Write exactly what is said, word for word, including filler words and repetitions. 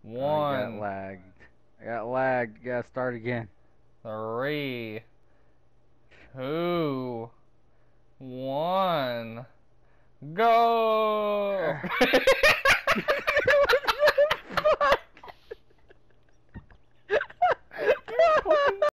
I got One, lagged. I got lagged. Gotta start again. three, two, one, go!